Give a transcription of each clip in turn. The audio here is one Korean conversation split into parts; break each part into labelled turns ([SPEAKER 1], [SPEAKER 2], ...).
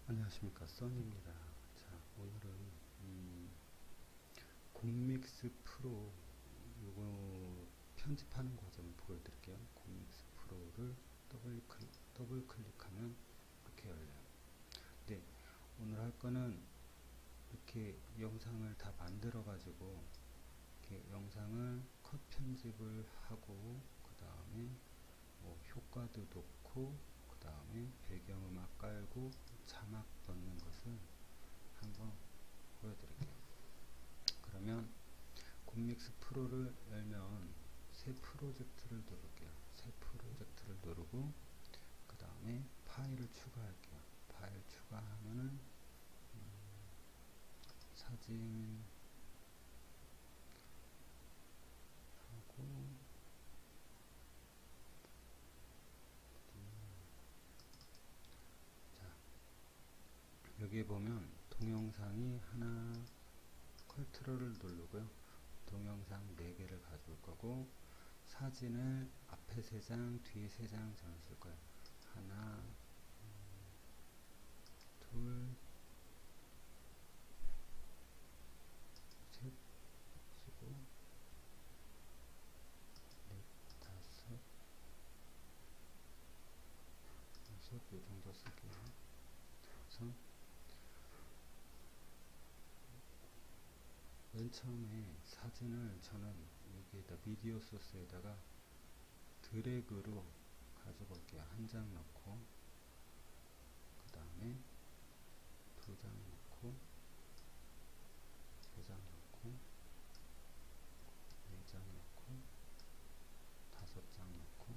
[SPEAKER 1] 안녕하십니까, 써니입니다. 자, 오늘은 곰믹스 프로 요거 편집하는 과정을 보여드릴게요. 곰믹스 프로를 더블 클릭하면 이렇게 열려요. 네, 오늘 할 거는 이렇게 영상을 다 만들어 가지고 이렇게 영상을 컷 편집을 하고 그 다음에 뭐 효과도 넣고 그 다음에 배경음악 깔고 자막 넣는 것을 한번 보여드릴게요. 그러면 곰믹스 프로를 열면 새 프로젝트를 누를게요. 새 프로젝트를 누르고 그 다음에 파일을 추가할게요. 파일 추가하면은 사진 하고 자, 여기에 보면 동영상이 하나 컨트롤을 누르고요. 동영상 4개를 가져올 거고 사진을 앞에 3장 뒤에 3장 저는 쓸 거예요. 하나 둘 셋 쓰고 넷 다섯 여섯 요 정도 쓸게요. 그래서 맨 처음에 사진을 저는 여기에다 미디어 소스에다가 드래그로 가져볼게요. 한 장 넣고 그 다음에 2장 넣고 3장 넣고 4장 넣고 5장 넣고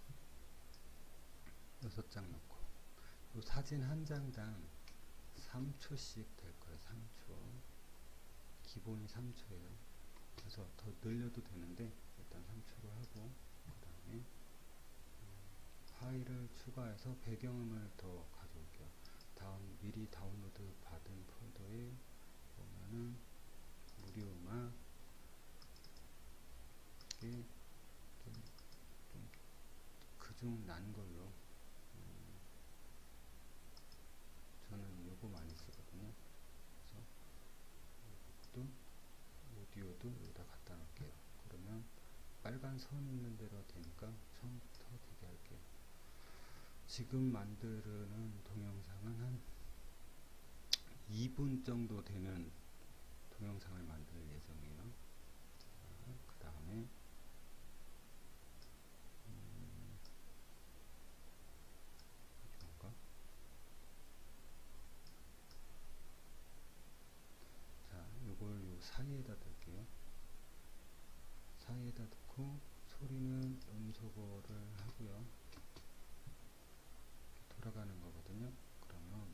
[SPEAKER 1] 6장 넣고 이 사진 한 장당 3초씩 될 거예요. 3초 기본이 3초예요. 그래서 더 늘려도 되는데 일단 3초로 하고 그 다음에 파일을 추가해서 배경음을 더 가져올게요. 미리 다운로드 받은 폴더에 보면은 무료 음악 이게 좀 그중 난 걸로 저는 요거 많이 쓰거든요. 그래서 이것도 오디오도 여기다 갖다 놓을게요. 그러면 빨간 선 있는 대로 되니까 처음부터 되게 할게요. 지금 만드는 동영상은 한 2분 정도 되는 동영상을 만들 예정이에요. 그 다음에 자, 요걸 요 사이에다 둘게요. 사이에다 넣고 소리는 음소거를 하고요. 돌아가는 거거든요. 그러면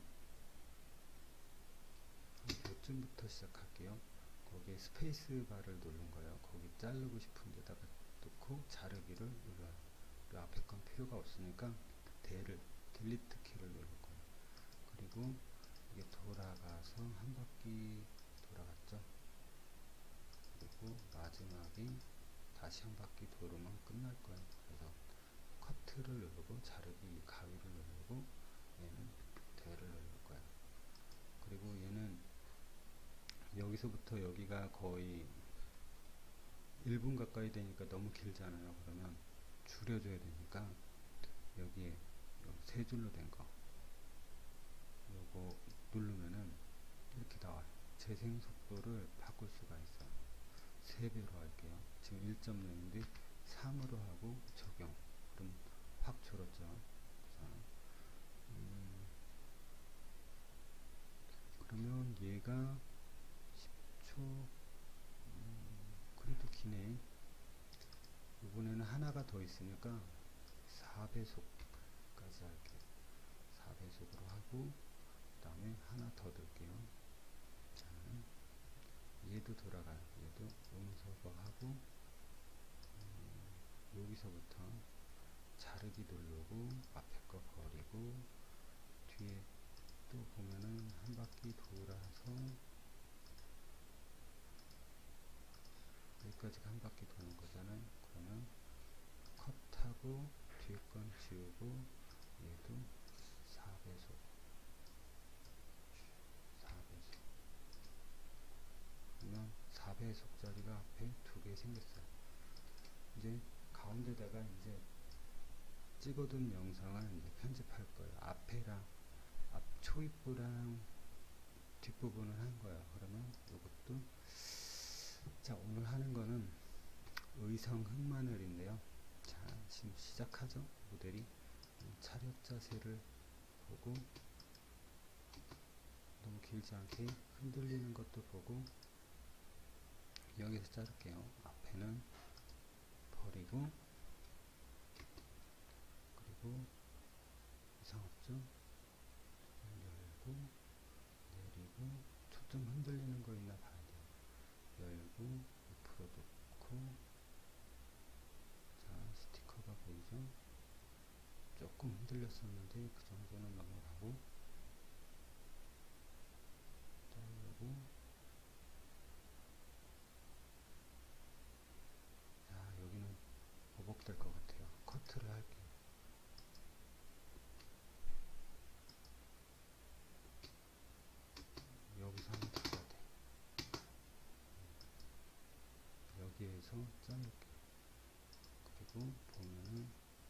[SPEAKER 1] 요쯤부터 시작할게요. 거기에 스페이스 바를 누른 거예요. 거기 자르고 싶은 데다가 놓고 자르기를 눌러요. 그 앞에 건 필요가 없으니까 딜리트 키를 누를 거예요. 그리고 이게 돌아가서 한 바퀴 돌아갔죠. 그리고 마지막에 다시 한 바퀴 돌으면 끝날 거예요. 그래서 커트를 누르고 자르기 가위를 누르고 얘는 대를 누를 거예요. 그리고 얘는 여기서부터 여기가 거의 1분 가까이 되니까 너무 길잖아요. 그러면 줄여줘야 되니까 여기에 세 줄로 된 거 요거 누르면은 이렇게 나와요. 재생 속도를 바꿀 수가 있어요. 3배로 할게요. 지금 1.0인데 3으로 하고 적용. 그럼 확 줄었죠. 자, 그러면 얘가 10초 그래도 기네. 이번에는 하나가 더 있으니까 4배속까지 할게요. 4배속으로 하고 그 다음에 하나 더 넣을게요. 자, 얘도 돌아가요. 얘도 음소거 하고 여기서부터 자르기 누르고 앞에 거 버리고 뒤에 또 보면은 한 바퀴 돌아서 여기까지 한 바퀴 도는 거잖아요. 그러면 컷하고 뒤에 건 지우고 얘도 4배속 이제 가운데다가 이제 찍어둔 영상을 이제 편집할 거예요. 앞에랑 앞 초입부랑 뒷부분을 한 거예요. 그러면 이것도 자, 오늘 하는 거는 의성 흑마늘인데요. 자, 지금 시작하죠. 모델이 차렷 자세를 보고 너무 길지 않게 흔들리는 것도 보고 여기서 자를게요. 앞에는 버리고 그리고 이상 없죠? 열고 내리고 초점 흔들리는 거 있나 봐야 돼요. 열고 옆으로 놓고 자, 스티커가 보이죠? 조금 흔들렸었는데 그 정도는 넘어가고 자르고 자, 여기는 버벅될 것 같아요. 커트를 할게요. 여기서 한번 닫아야 돼. 여기에서 자를게요. 그리고 보면은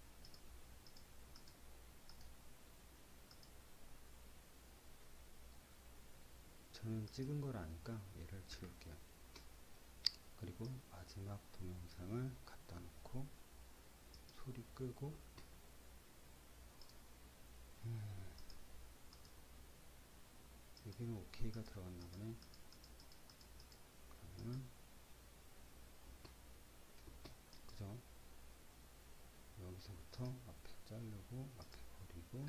[SPEAKER 1] 저는 찍은 걸 아니까 얘를 지울게요. 그리고 마지막 동영상을 갖다 놓고 소리 끄고 여기는 OK가 들어갔나 보네. 그러면 그죠? 여기서부터 앞에 자르고 앞에 버리고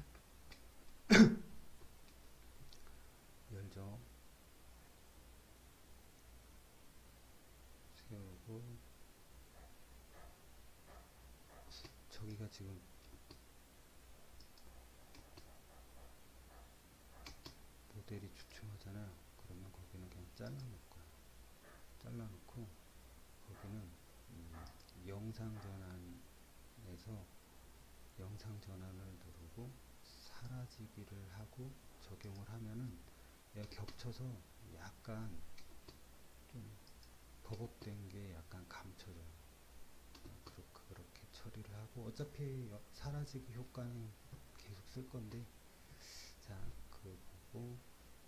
[SPEAKER 1] 열죠. 세우고 저기가 지금 모델이 주춤하잖아요. 그러면 거기는 그냥 잘라놓을 거예요. 잘라놓고 거기는 영상 전환에서 영상 전환을 누르고 사라지기를 하고 적용을 하면은 얘가 겹쳐서 약간 좀 버벅된 게 약간 감춰져요. 그렇게 처리를 하고 어차피 사라지기 효과는 계속 쓸 건데 자, 그거 보고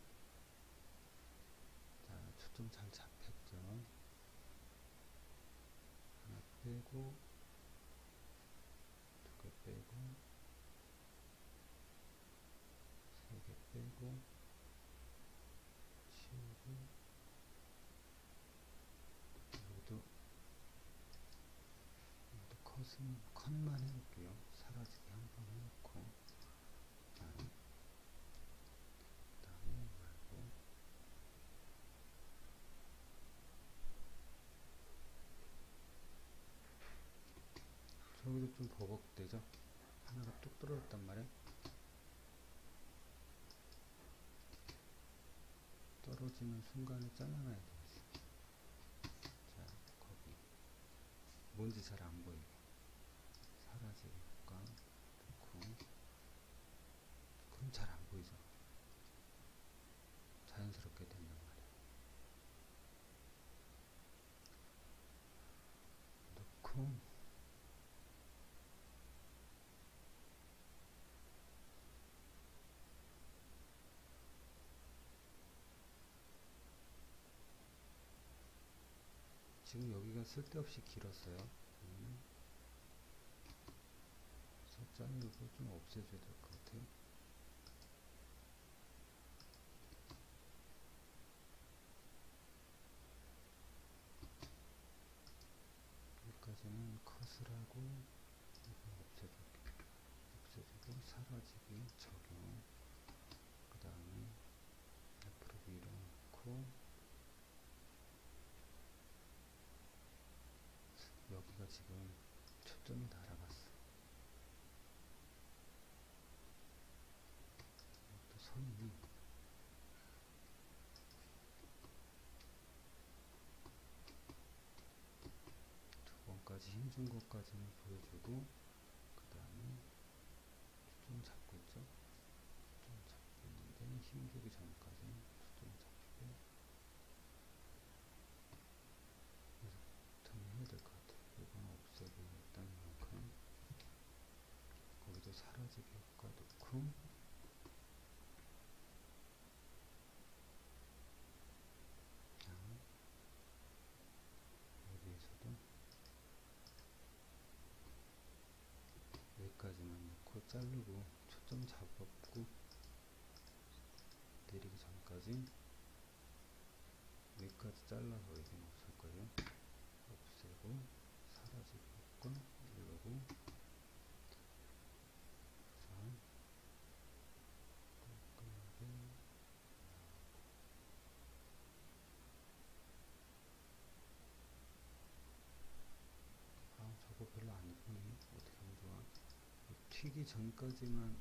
[SPEAKER 1] 자, 초점 잘 잡혔죠. 하나 빼고 두 개 빼고 세 개 빼고 치우고 여기도 컷만 해볼게요. 사라지게 한번 해놓고 그 다음에 말고 저기도 좀 버벅대죠? 하나가 뚝 떨어졌단 말이에요. 떨어지는 순간에 잘라놔야 되겠어요. 자, 거기 뭔지 잘 안 보이게 사라지게 효과 넣고 그럼 잘 안 보이죠? 자연스럽게 된단 말이에요. 넣고 지금 여기가 쓸데없이 길었어요. 그래서 자르고 좀 없애줘야 될 것 같아요. 여기까지는 컷을 하고 이거 없애줄게요. 없애주고 사라지기 적용 그 다음에 옆으로 밀어놓고 여기가 지금 초점이 날아갔어. 또 서있네. 두 번까지 힘준 것까지는 보여주고 그 다음에 초점 잡고 있죠. 초점 잡고 있는데 힘주기 전까지 초점 잡고 여기서부터는 해야 될 것 같아요. 이건 없애고 자르고 초점 잡고 내리기 전까지 여기까지 잘라서 여기는 없을 거예요. 없애고 사라지기 효과 누르고 깔끔하게 저거 별로 안 이쁘네. 어떻게 하면 좋아? 튀기 전까지만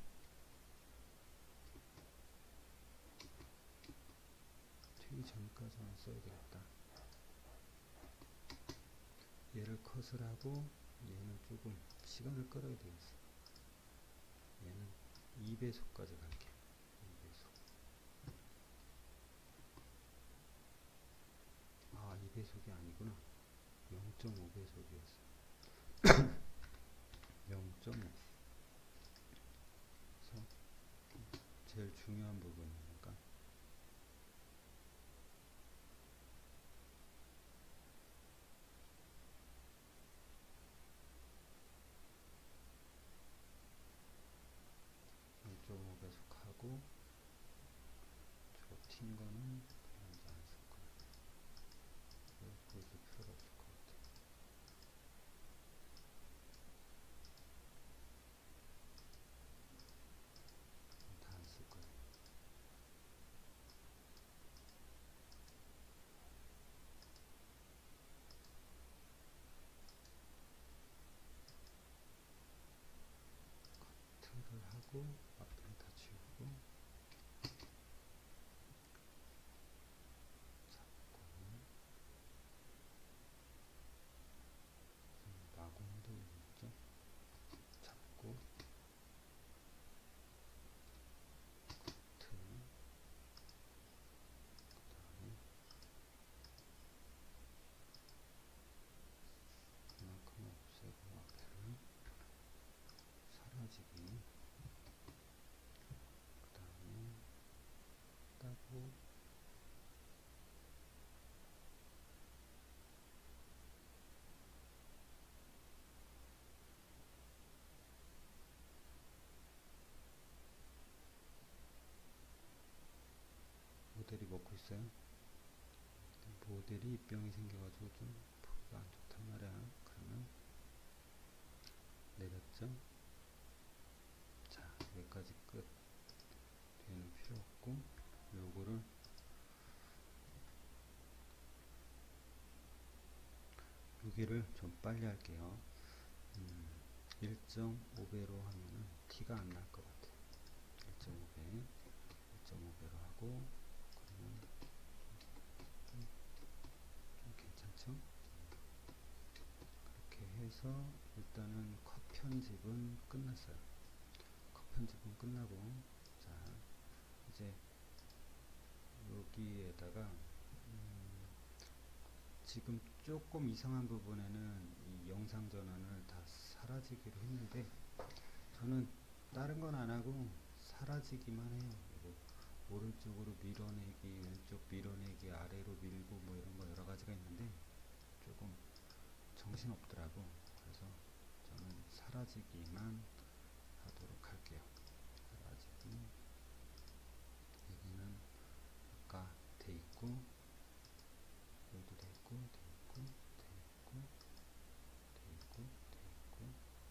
[SPEAKER 1] 써야 되겠다. 얘를 컷을 하고 얘는 조금 시간을 끌어야 되겠어. 얘는 2배속까지 갈게. 2배속. 2배속이 아니구나. 0.5배속이었어. 0.5. 그래서 제일 중요한 부분이니까 배속하고 저거 튄 거는 그냥 이제 안 쓸 거야. 보여줄 필요가 없을 것 같아. 다 안 쓸 거야. 커트를 하고 앞에는 다 지우고 마공도 있죠. 잡고 커트 그만큼 없애고 앞에를 사라지기 그 다음에 따고 모델이 먹고 있어요. 모델이 입병이 생겨가지고 좀 보기가 안 좋단 말이야. 그러면 내렸죠. 자, 여기까지 끝. 뒤에는 필요 없고 요거를 여기를 좀 빨리 할게요. 1.5배로 하면은 티가 안 날 것 같아. 1.5배로 하고 그러면 좀 괜찮죠? 그렇게 해서 일단은 컷 편집은 끝났어요. 컷 편집은 끝나고 자 이제 여기에다가 지금 조금 이상한 부분에는 이 영상 전환을 다 사라지기로 했는데 저는 다른 건 안 하고 사라지기만 해요. 이거 오른쪽으로 밀어내기, 왼쪽 밀어내기, 아래로 밀고 뭐 이런 거 여러 가지가 있는데 조금 정신 없더라고. 그래서 저는 사라지기만 하도록 할게요. 사라지기. 여기는 아까 돼 있고 여기도 돼 있고 돼 있고 돼 있고 돼 있고 돼 있고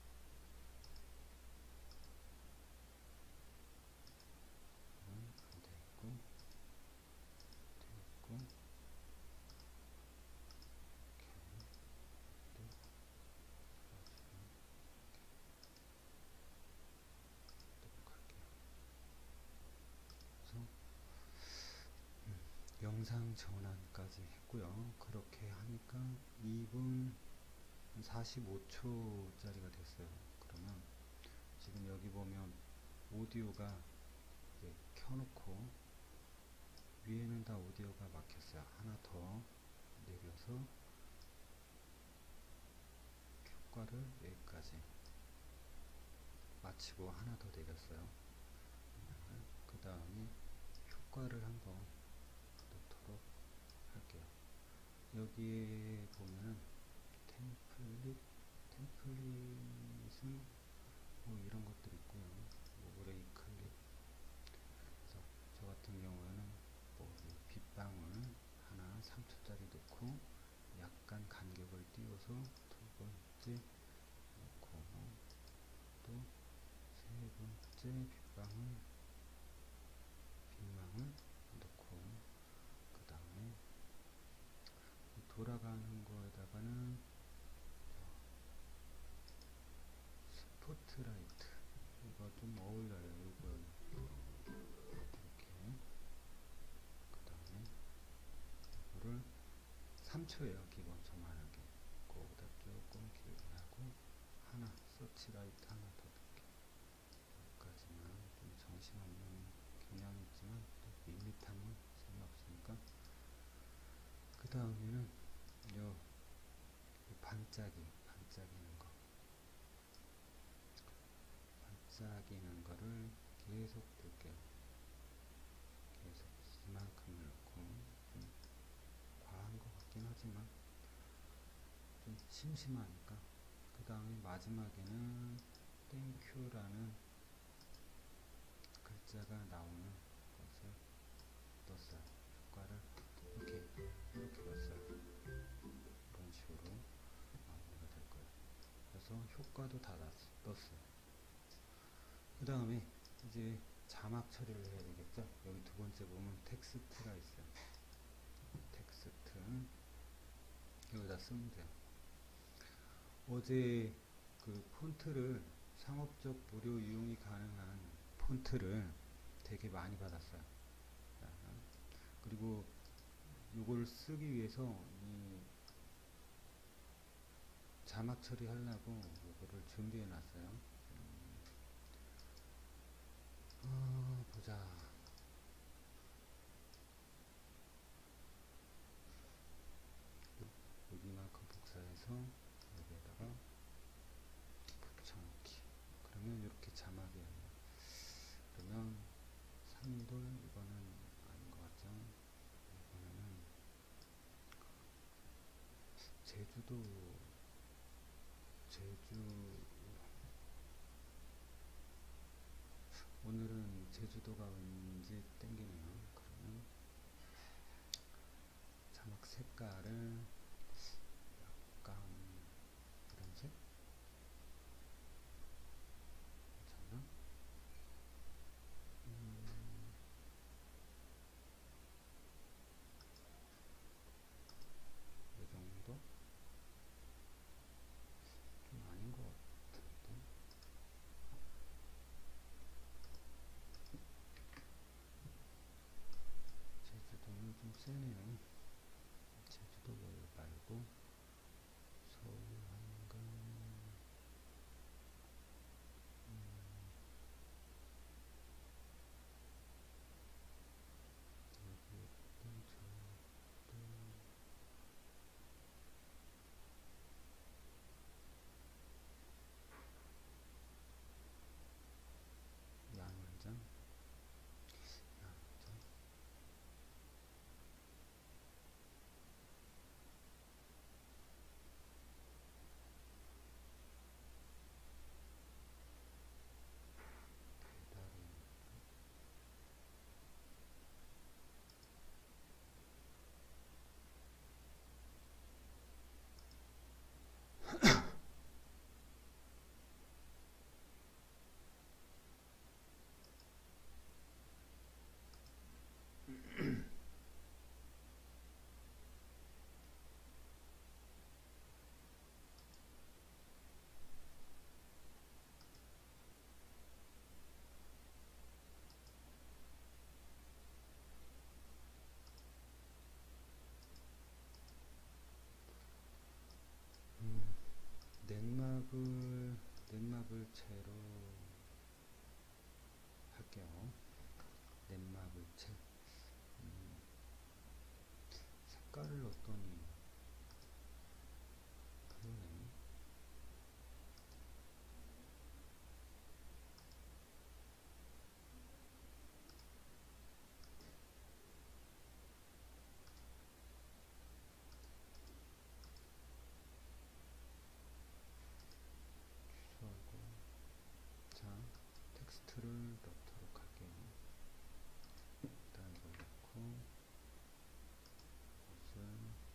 [SPEAKER 1] 안 돼 있고 돼 있고 영상 전환까지 했고요. 그렇게 하니까 2분 45초 짜리가 됐어요. 그러면 지금 여기 보면 오디오가 이제 켜놓고 위에는 다 오디오가 막혔어요. 하나 더 내려서 효과를 여기까지 마치고 하나 더 내렸어요. 그 다음에 효과를 한번 넣도록 할게요. 여기에 보면은 템플릿은 뭐 이런 것들 있고요. 3초예요. 기본 저만하게. 그거보다 조금 길게 하고 하나 서치라이트 하나 더 넣게. 여기까지만. 좀 정신없는 경향이 있지만 또 밋밋함은 재미없으니까. 그 다음에는 요 반짝이는 거. 반짝이는 거를 계속 둘게요. 계속 이만큼을 넣고, 좀 과한 것 같긴 하지만 좀 심심하니까. 그 다음에 마지막에는 땡큐라는 글자가 나오는 것을 넣었어요. 효과를 이렇게 넣었어요. 이런 식으로 마무리가 될 거예요. 그래서 효과도 다 넣었어요. 그 다음에 이제 자막 처리를 해야 되겠죠. 여기 두 번째 보면 텍스트가 있어요. 텍스트 여기다 쓰면 돼요. 어제 그 폰트를 상업적 무료 이용이 가능한 폰트를 되게 많이 받았어요. 그리고 이걸 쓰기 위해서 이 자막 처리하려고 이거를 준비해 놨어요. 보자. 여기만큼 복사해서 여기에다가 붙여넣기. 그러면 이렇게 자막이 와요. 그러면 산돌 이거는 아닌 것 같죠? 이번에는 제주 오늘은 제주도가 왠지 땡기네요. 그러면 자막 색깔을 약간 이런 색? 괜찮나? 이 정도? 좀 아닌 것 같은데. 제주도는 좀 세네요. 제주도 말고 서울 한강 여기도 저도 양원장 배달의 넷마블 채로 할게요. 넷마블 채. 색깔을 넣었더니 그러네. 취소하고. 자, 텍스트를 넣도록 할게요. 일단 이걸 넣고 이것을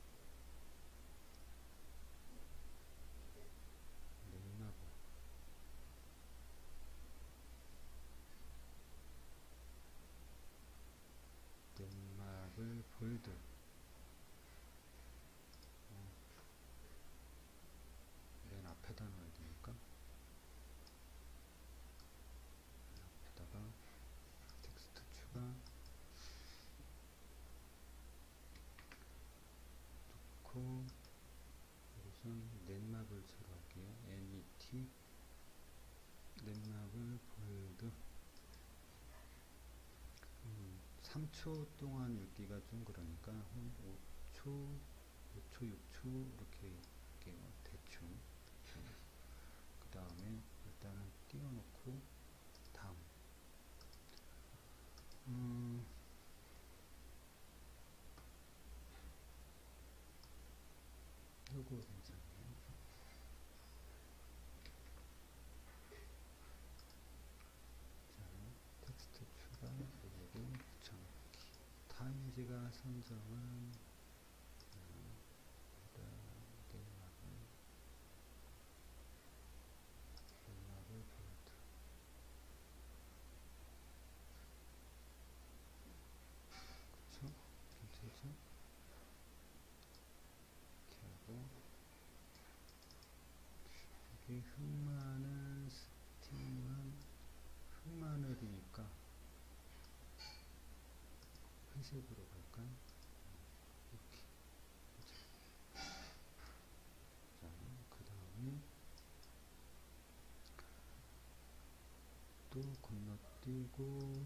[SPEAKER 1] 넷마블 볼드. 맨 앞에다 넣어야 되니까 앞에다가 텍스트 추가 넣고 3초 동안 읽기가 좀 그러니까 한 5초, 5초, 6초 이렇게 할게요. 대충. 그 다음에 일단은 띄워놓고 다음. 요거 괜찮네요. 자, 텍스트 추가, 그리고 붙여넣기. 타임즈가 선정은 넷마블 볼드. 그쵸? 괜찮죠? 이렇게 하고, 여기 흑마늘 스팀은 흑마늘이니까 회색으로 갈까요? 이렇게. 자, 그 다음에 또 건너뛰고,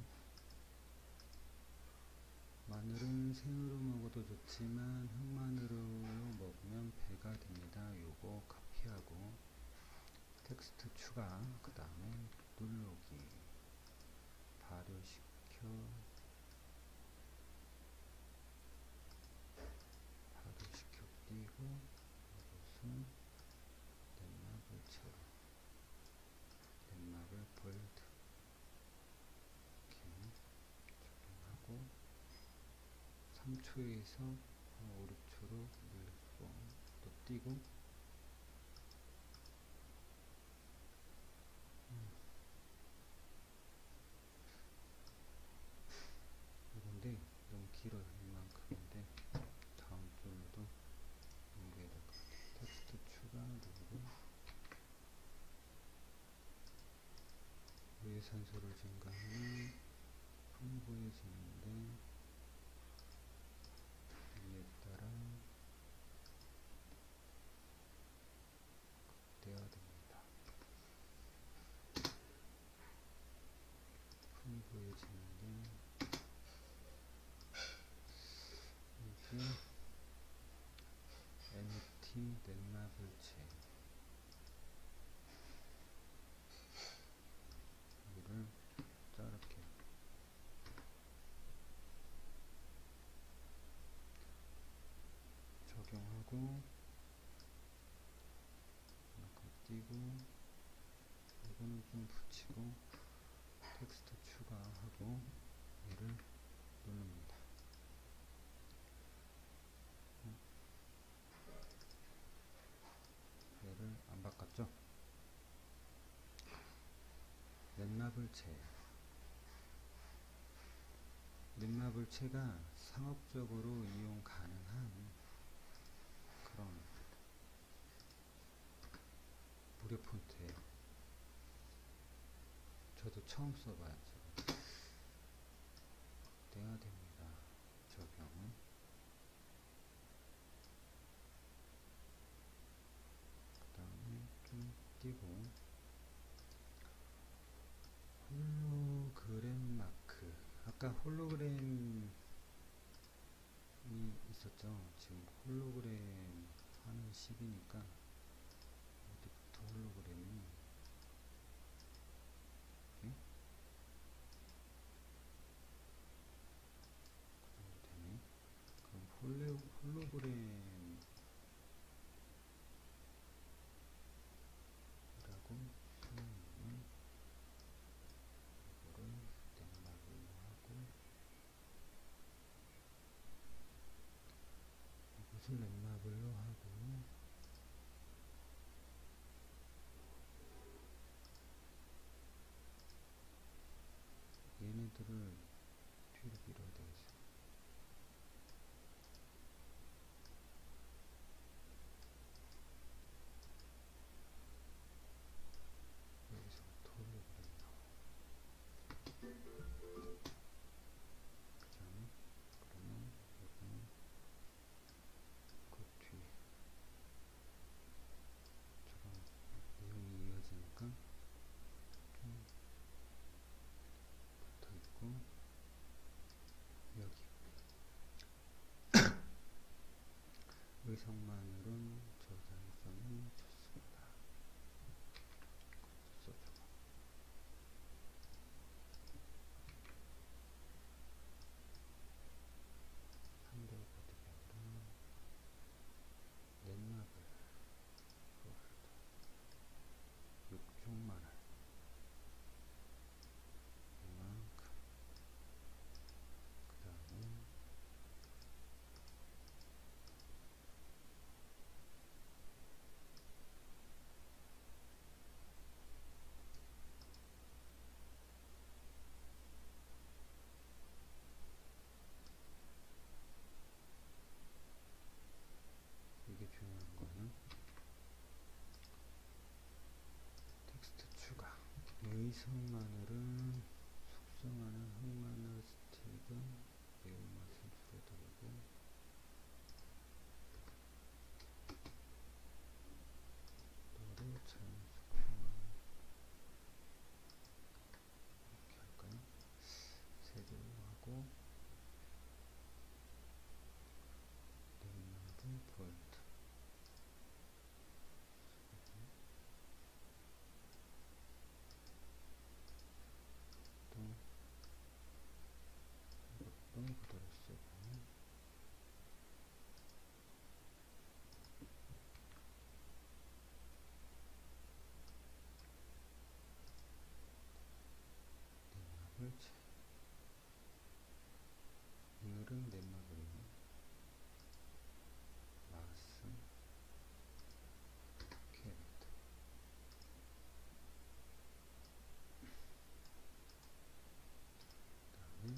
[SPEAKER 1] 마늘은 생으로 먹어도 좋지만 흑마늘로 먹으면 배가 됩니다. 요거 카피하고 텍스트 추가, 그 다음에 누르기, 발효시켜, 띄고, 이것은 넷마블처럼, 넷마블 볼드 이렇게 적용하고 3초에서 5, 6초로 늘리고 또 띄고 이건데 너무 길어요. 이만큼인데 다음 줄로도 넘겨야 될 것 같아요. 텍스트 추가 누르고 유해산소를 증가하는 풍부해지는데 이에 따라 극대화됩니다. 풍부해지는데 이게 NT 넷마블체 이를 자를게요. 적용하고 이만큼 띄고 이거는 좀 붙이고 텍스트 추가하고 얘를 누릅니다. 얘를 안 바꿨죠? 넷마블체. 넷마블체가 상업적으로 이용 가능한 그런 무료 폰트예요. 저도 처음 써봐요. 대화됩니다. 적용은 그 다음에 좀 띄고 홀로그램 마크. 아까 홀로그램이 있었죠. 지금 홀로그램 하는 시기니까 어디부터 홀로그램이 되네. 그럼 홀로그램이라고 쓰면 이거를 넷마블로 하고 이것을 넷마블로 하고 얘네들을 뒤로 밀어야 되겠어요. 의성마늘은 저장성이 좋습니다. 써주고 한돌보드가 넷마블 육종마늘 이만큼, 그 다음에 이게 중요한 거는 텍스트 추가. 의성마늘은 숙성하는 흑마늘 스틱은 매운맛을 줄여드리고 너를 자연 숙성하는 이렇게 할까요? 세개로 하고 넷마블 볼트 또 이것도 그대로 쓰고 넷마블 제 오늘은 넷마블이고 마스 캐럿 그 다음에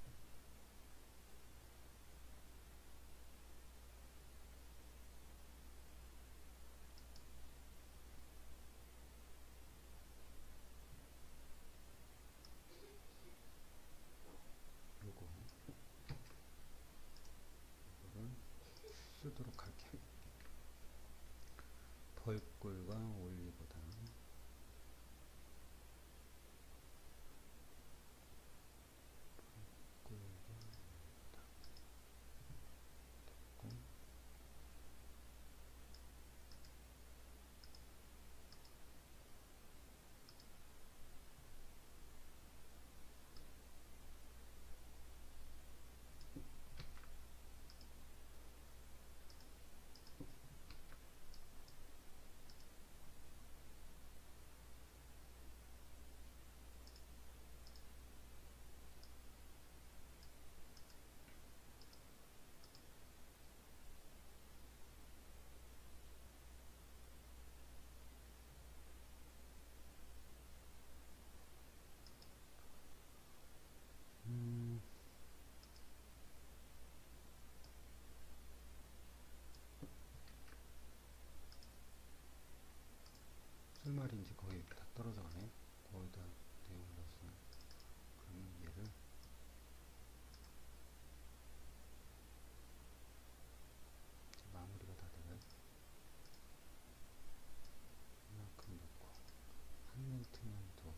[SPEAKER 1] 요거 이거를 쓰도록 할게요. 벌꿀과 올리고당 벌꿀과 올리고당 됐고 쓸말이 이제 거의 다 떨어져 가네요. 거의 다 내용을 넣었어요. 그러면 얘를 마무리가 다 돼요. 이만큼 넣고 한 멘트만 더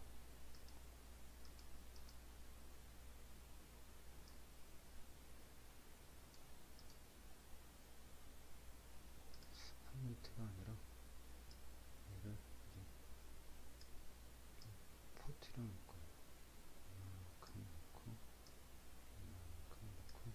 [SPEAKER 1] 한 멘트가 아니라 얘를 이제 퍼트려 놓을 거예요. 이만큼 넣고 이만큼 넣고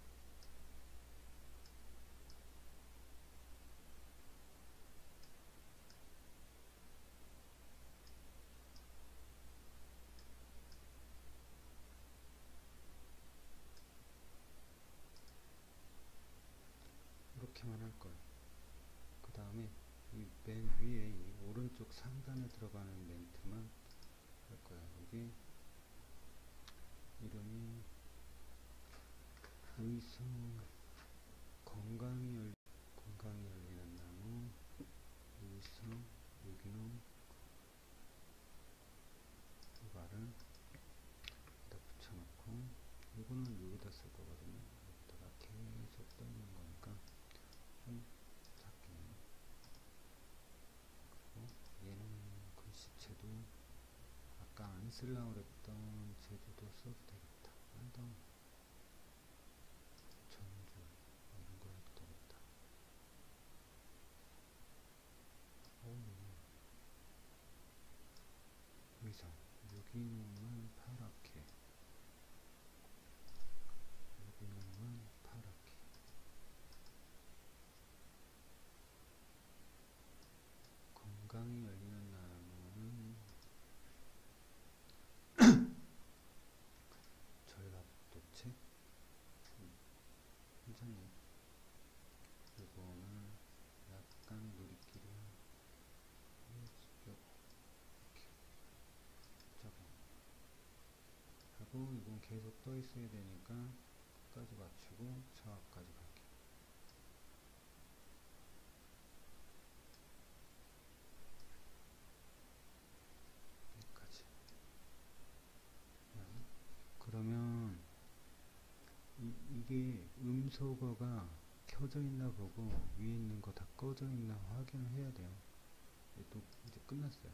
[SPEAKER 1] 이렇게만 할 거예요. 그 다음에 이 맨 위에 이 오른쪽 상단에 들어가는 멘트만 할 거예요. 여기 이름이 의성 건강이 열리는 나무 의성 유기농 말을 여기다 붙여놓고 이거는 여기다 쓸 거거든요. 여기다가 계속 떠있는 거니까 좀 작게. 그리고 얘는 글씨체도 아까 안 쓰려고 그랬던 제주도 써도 되겠다. 안동 전주 이런 거 해도 되겠다. 천천히. 이거는 약간 누리끼리 이렇게 적용 하고, 이건 계속 떠 있어야 되니까 끝까지 맞추고 정확까지 갈게요. 여기까지. 그러면 이게 음소거가 켜져 있나 보고 위에 있는 거 다 꺼져 있나 확인을 해야 돼요. 또 이제 끝났어요.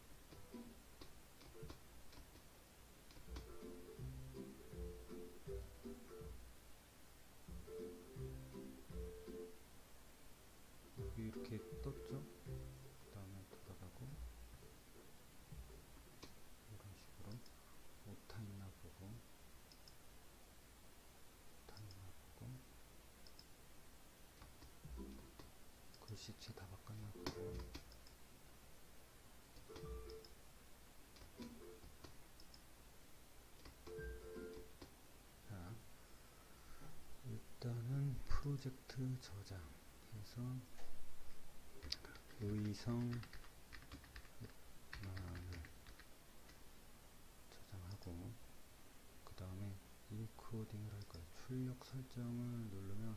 [SPEAKER 1] 여기 이렇게 떴죠? 그 다음에 돌아가고 이런 식으로 오타 있나 보고, 오타 있나 보고, 글씨체 다 바꿨나 보고. 자, 일단은 프로젝트 저장해서 의성만을 저장하고, 그 다음에 인코딩을 할 거예요. 출력 설정을 누르면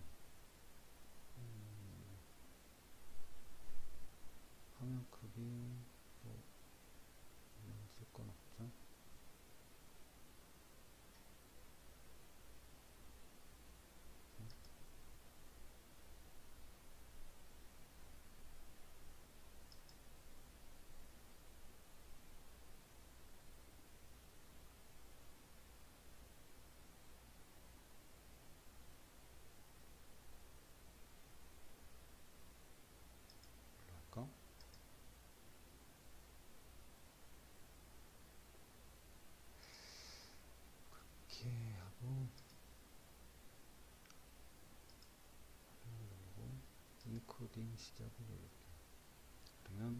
[SPEAKER 1] 화면 크기 뭐 쓸 건 없죠. 할까? 이렇게 하고 인코딩 시작을 누를게요. 그러면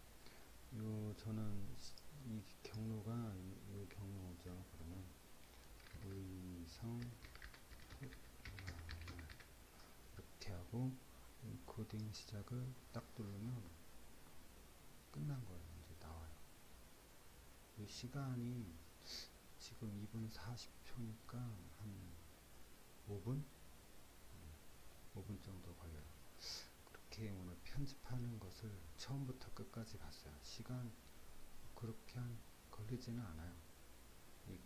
[SPEAKER 1] 저는 이 경로가 이 경로죠. 그러면 의성 이렇게 하고 인코딩 시작을 딱 누르면 끝난 거예요. 이제 나와요. 이 시간이 지금 2분 40초니까 한 5분? 5분 정도 걸려요. 그렇게 오늘 편집하는 것을 처음부터 끝까지 봤어요. 시간 그렇게 걸리지는 않아요. 이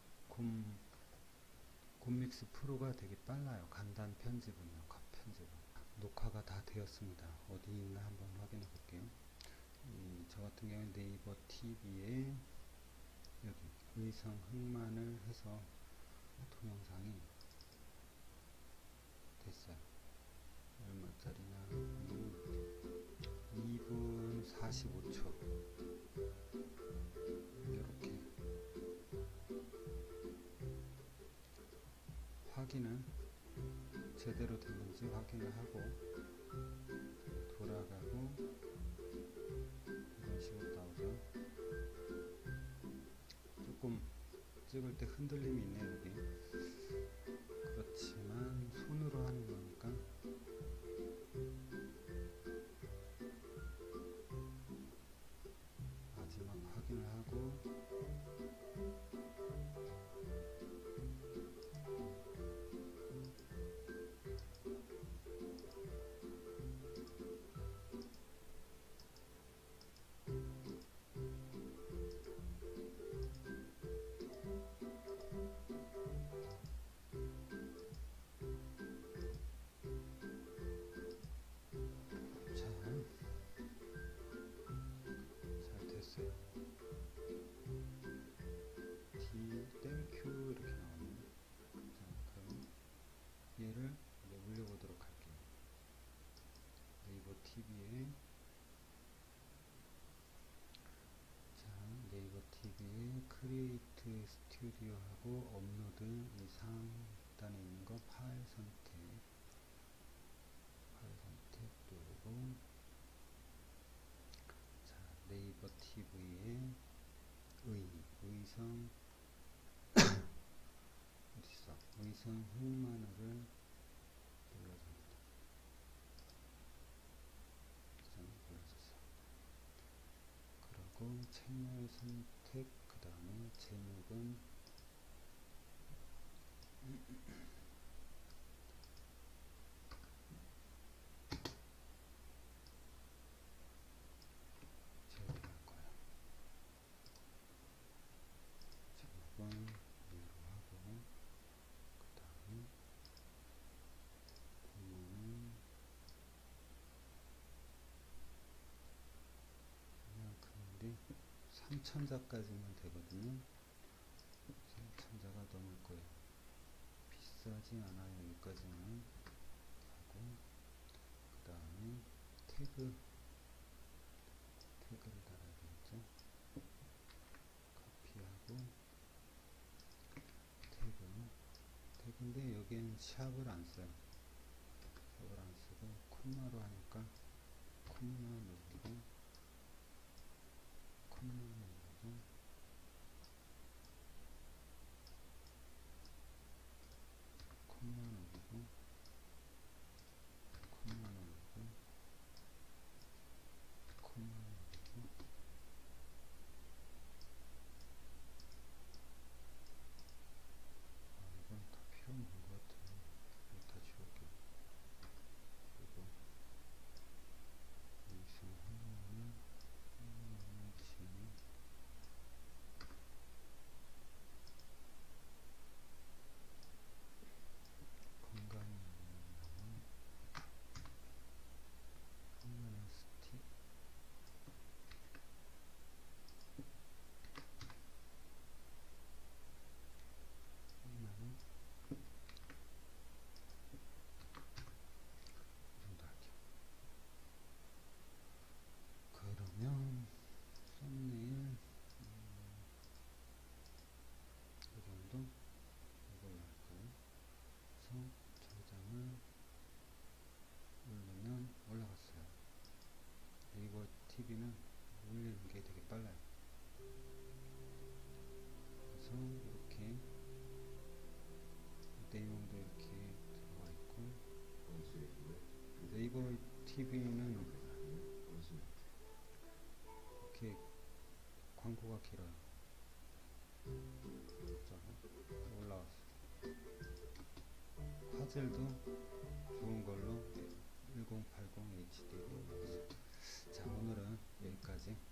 [SPEAKER 1] 곰믹스 프로가 되게 빨라요. 간단 편집은요. 컷 편집은. 녹화가 다 되었습니다. 어디 있나 한번 확인해 볼게요. 저 같은 경우는 네이버 TV에 여기 의성 흑만을 해서 동영상이 됐어요. 얼마짜리냐? 2분 45초. 이렇게 확인은 제대로 됐는지 확인을 하고 돌아가고 이런 식으로 나오죠. 조금 찍을 때 흔들림이 있네요. 여기. 그렇지만 손으로 하는 거니까 마지막 확인을 하고 잘 됐어요. 땡큐 이렇게 나오네요. 자, 그럼 얘를 이제 올려보도록 할게요. 네이버 TV에 네이버 TV에 크리에이트 스튜디오하고 업로드 이 상단에 있는 거 파일 선택 누르고, 자, 네이버 TV에 의성 어딨어? 의성 흑마늘을 눌러서 선택, 그 다음에 제목은 제외할 거야. 제목은 위로 하고, 그 다음에 본문은 그냥 그런데 3,000자까지만 되거든요. 3,000자가 넘을 거예요. 비싸지 않아요. 여기까지만 하고, 그 다음에 태그를 달아야 되겠죠. 카피하고 태그인데 여기에는 샵을 안 써요. 샵을 안 쓰고 콤마로 하니까 콤마 누르고 콤마 누르고 콤마 누르고 콤마 누르고 콤마 누르고. 이건 다 필요 없는 것 같아요. 이거 다 지울게요. 그리고 여기서 한번은 건강이 나오는 한번은 스틱 한번은 이 정도 할게요. 그러면 썸네일 이 정도 이걸로 할까요? 그래서 저장을 누르면 올라갔어요. 네이버 TV는 올리는 게 되게 빨라요. 그래서 이렇게 내용도 이렇게 들어가 있고, 네이버 TV는 이렇게 광고가 길어요. 자, 올라왔어. 화질도 좋은 걸로 1080 HD로. 자, 오늘은 여기까지.